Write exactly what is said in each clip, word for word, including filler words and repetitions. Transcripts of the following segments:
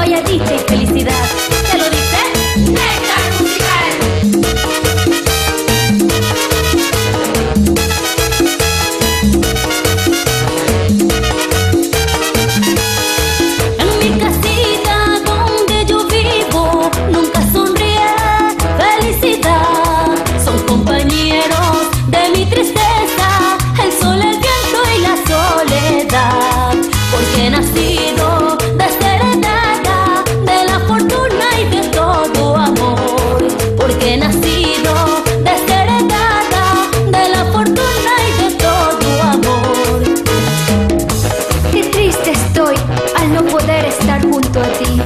haya dicha y felicidad. ¿Te lo dice? Néctar musical. En mi casita donde yo vivo nunca sonríe felicidad. Son compañeros de mi tristeza, el sol, el viento y la soledad. Porque he nacido desheredada de la fortuna y de todo amor. Porque he nacido desheredada de la fortuna y de todo amor. Qué triste estoy al no poder estar junto a ti.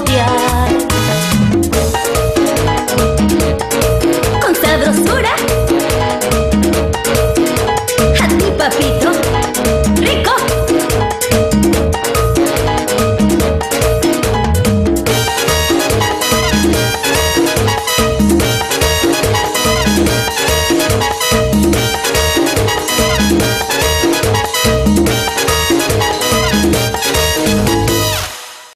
Con sabrosura